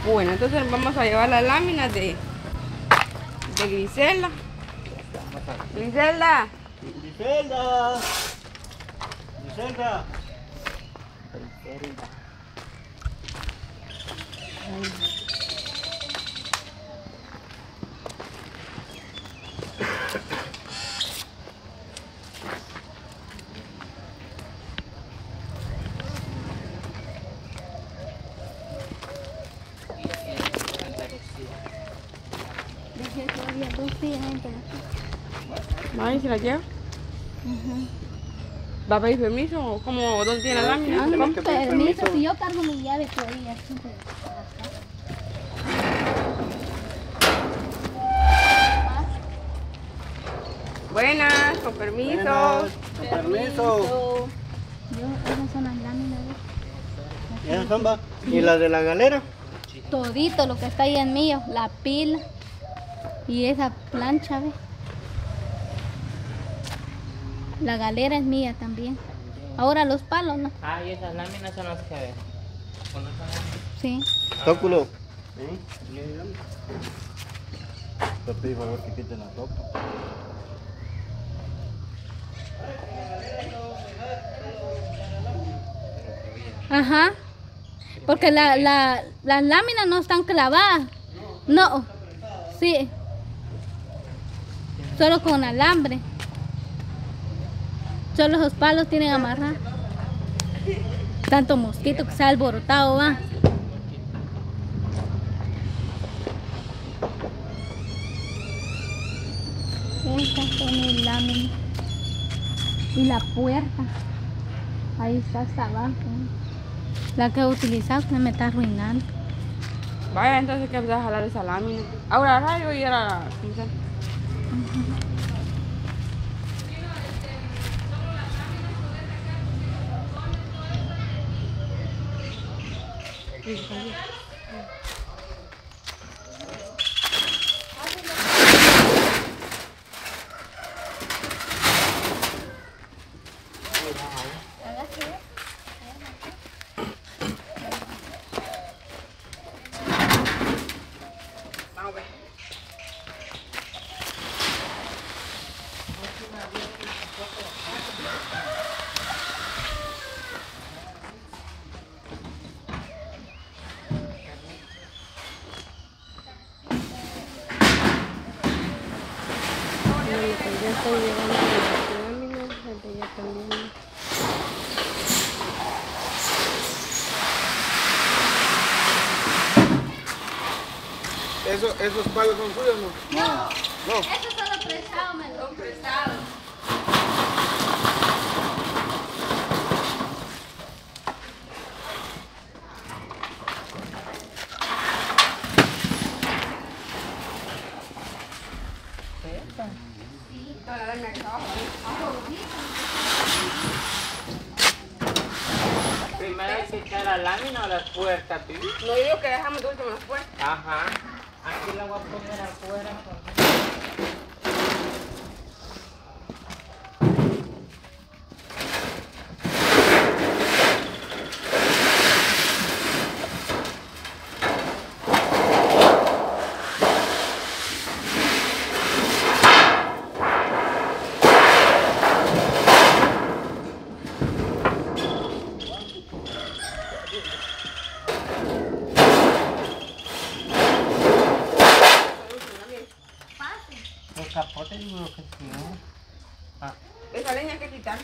Bueno, entonces vamos a llevar las láminas de Griselda. Griselda. Griselda. Griselda. Dejé todavía 2 días antes de la Ay, ¿se la lleva? ¿Va a pedir permiso o cómo? ¿Dónde tiene la lámina? no, Tenemos que pedir permiso, permiso. si yo cargo mi llave todavía. Buenas, con permiso. Buenas, con permiso. Esas son las láminas. Esas son, va. ¿Y las de la galera? Todito lo que está ahí en mío, la pila y esa plancha, ¿ves? La galera es mía también. Ahora los palos, ¿no? Ah, y esas láminas son las que ven. Sí. Tóculo. Te pedí por favor que quiten la ropa. Ajá. Porque las láminas no están clavadas. No. Sí. Solo con alambre. Solo los palos tienen amarrar. Tanto mosquito que se ha alborotado, va. Estas son mis láminas. Y la puerta. Ahí está hasta abajo. La que he utilizado que me está arruinando. Vaya, entonces que empezar a jalar esa lámina. Ahora rayo y ahora... ¿cómo se llama? Vamos a ver. Ya estoy llevando las láminas, de ya también. ¿Esos palos son suyos, no? No. Eso solo prestado, me lo prestado. Toda la lámina que está abajo. Primero hay que echar la lámina o las puertas, ¿sí? No digo que dejamos de último las puertas. Ajá. Aquí la voy a poner afuera. El capote digo que sí, ¿no? Ah. Esa leña hay que quitar.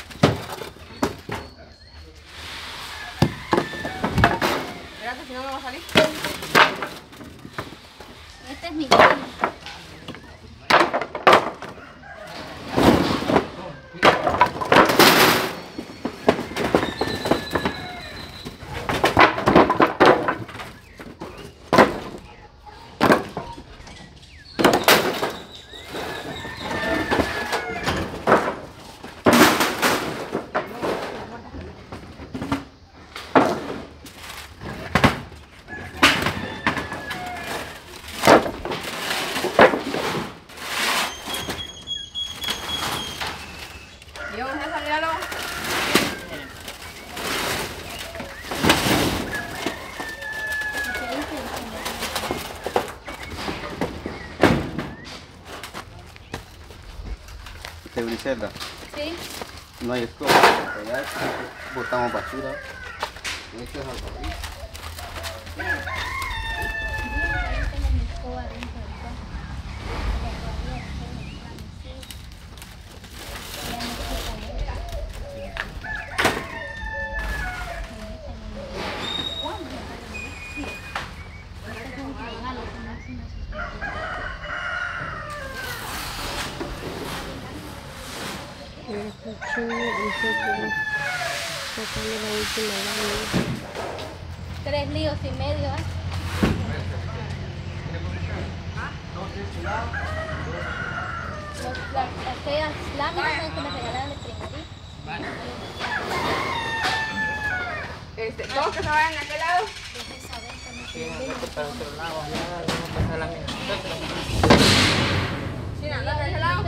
Mira que si no me va a salir. Este es mi lámina. Briselda, Sí. no hay escoba. Allá botamos basura. Este es algo así. Ahí tengo mi escoba dentro del cuarto. Pero todavía estoy en plan, sí. Ya no sé ¿cuándo? Sí. Este es un regalo que me hacen a sus papás. Tres líos y medio, ¿eh? Aquellas láminas son que me regalaron de primerito. Todos que se vayan de aquel lado. Dejé saber cuando se Sí, me no viene. te para otro lado, ya vamos a pasar la mina. China, andate de ese lado.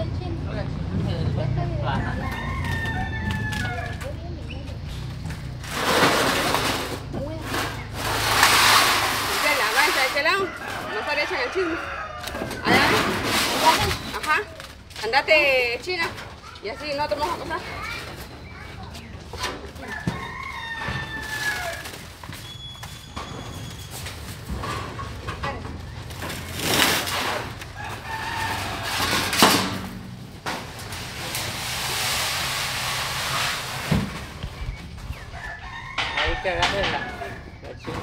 Gisela, váyanse de aquel lado. No se le echan el chisme. Allá ven. Ajá. Andate, China. Y así nosotros vamos a pasar. Ahí que agarre la china.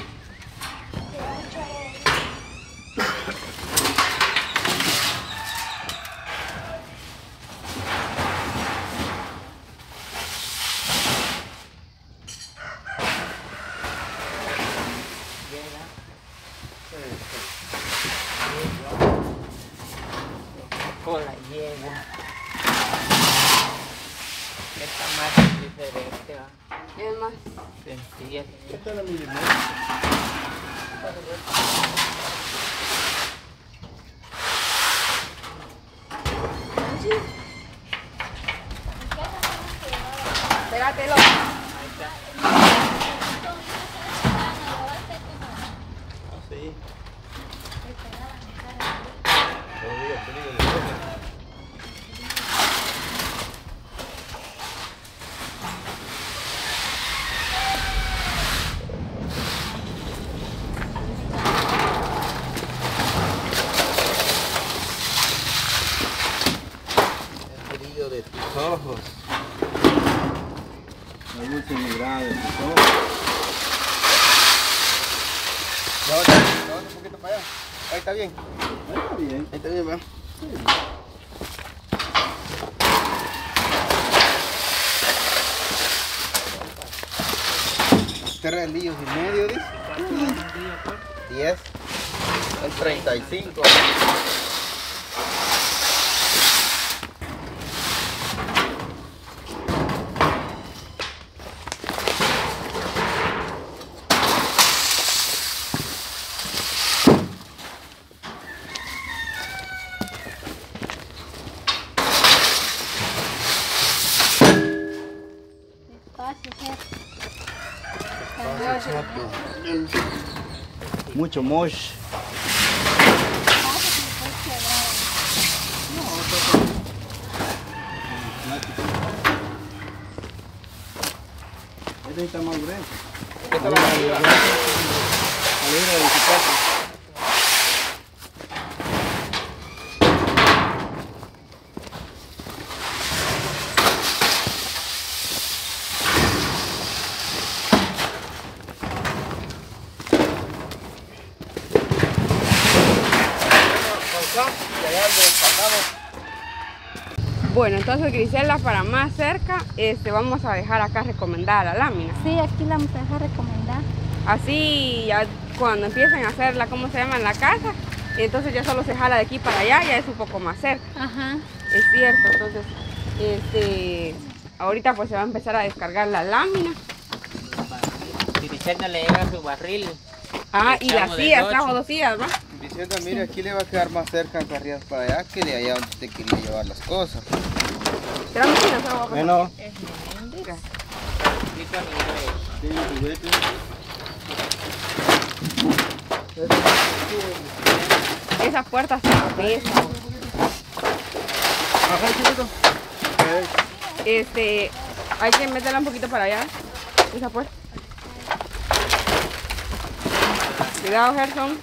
Con la yegua. Esta más diferente, ¿va? Es más. Sencilla. Esta es la milimétrica. Pégatelo. Ahí está. Sí. El brillo de tus ojos. La dulce mirada de tus ojos. Ya un poquito para allá. Ahí está bien. Ahí está bien. Ahí está bien, va. Tres líos y medio, dice. 10. Son 35. Despacio, jefe. Mucho mosh. Este está más grueso. Esta va arriba. La libra de 24. Bueno, entonces Griselda, para más cerca, vamos a dejar acá recomendada la lámina. Sí, aquí la vamos a dejar recomendar. Así ya cuando empiecen a hacerla, ¿cómo se llama? En la casa, entonces ya solo se jala de aquí para allá, ya es un poco más cerca. Ajá. Es cierto, entonces, ahorita pues se va a empezar a descargar la lámina. Si Vicente le llega su barril. Ah, y las echamos de sillas, noche. trajo 2 sillas, ¿va? Vicenta, mire, aquí le va a quedar más cerca en carreras para allá que de allá donde usted quería llevar las cosas. ¿Será mi sillas? ¿Será guapo? Bueno. Mira. Sí, juguete. Esa puerta se pesa. Ajá, chiquito. Hay que meterla un poquito para allá. Esa pues. Cuidado, Gerson.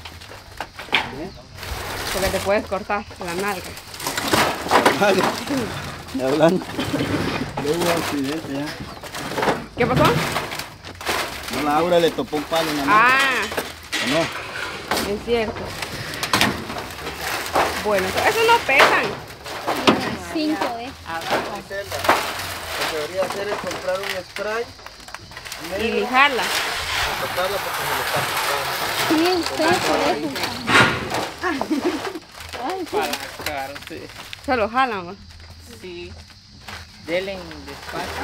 Porque te puedes cortar la nalga. Vale. Ya hablando. Luego un accidente ya. ¿Qué pasó? No, la Aura le topó un palo en la mano. Ah, ¿O no? es cierto. Bueno, esos no pesan. 5, Griselda, lo que debería hacer es comprar un spray Y negro lijarla. y tocarla porque se le está picando. Sí, usted por eso. Ay, sí. Para sacarse. Solo jalan, ¿va? Sí. Denle despacio.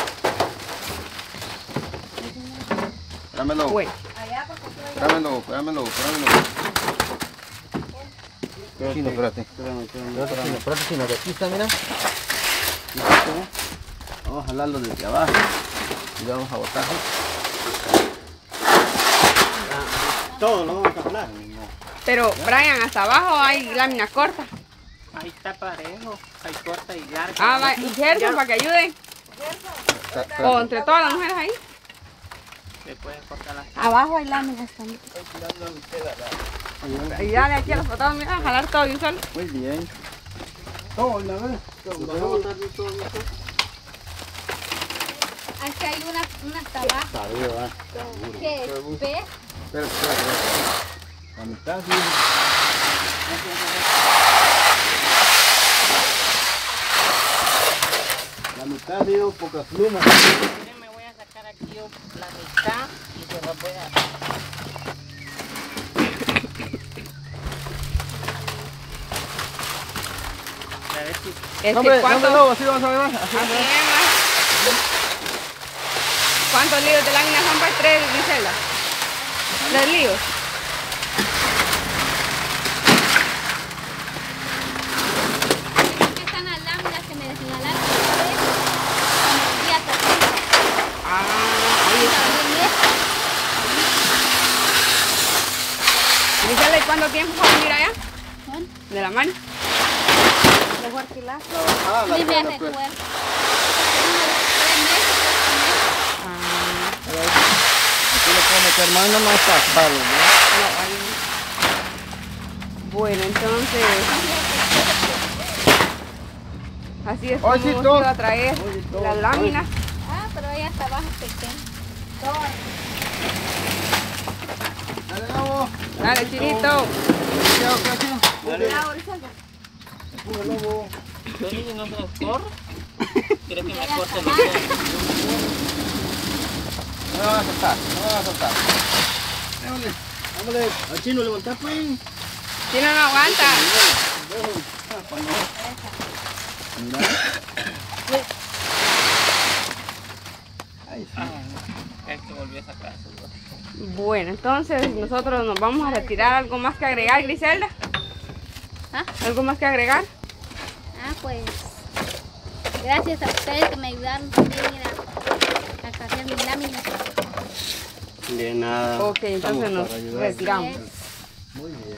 Dámelo, Bueno, dámelo. Chino, espérate. Espérate, Chino, de aquí está, mira. Vamos a jalarlo desde abajo. Y le vamos a botar. Todo lo vamos a jalar. pero Brian, hasta abajo hay lámina corta. Ahí está parejo. Ahí corta y larga. Ah, va, y Gerson para que ayude. O entre todas las mujeres ahí. Se pueden cortar las. Abajo hay láminas también. Y dale aquí a los patados, mira, a jalar todo de un solo. Muy bien. Todo, la verdad. Vamos a botar de todo. Aquí hay una hasta abajo. Está bien, va. ¿Qué es? ¿Ves? Espera. La mitad, sí. La mitad dio pocas plumas. Miren, me voy a sacar aquí la mitad y se la voy a. A ver si. ¿Cuánto? así vamos a ver. Así es, ma. ¿Cuántos líos de lámina son para 3, Griselda? 3 líos. Aquí están las láminas que me desengalaron otra vez. Con el día terrible. Ah, ahí está. Griselda, ¿y cuánto tiempo va a vivir allá? De la mano. Mejor que la. Ah, Ni me pues. recuerdo. 3 meses, 4 meses. Aquí le puedo meter mano más pasado, ¿no? No, ahí no. Bueno, entonces. Así es como Oye, se todo. iba a traer Oye, todo. las láminas. Ah, pero ahí hasta abajo es pequeño. Dale, Lobo. Dale, Chinito. Empuje, Lobo. yo dije no me corro. Quiero que me Ya corte está. los dedos. No me vas a soltar, Vámonos, al Chino levantar, pues. Chino no aguanta. Mira. Ay, sí. Es que volví a sacar eso. Bueno, entonces nosotros nos vamos a retirar. ¿Algo más que agregar, Griselda? ¿Ah? ¿Algo más que agregar? Ah, pues. Gracias a ustedes que me ayudaron también a cargar mis láminas. De nada. Ok, entonces Estamos nos para ayudar. retiramos. Yes. Muy bien.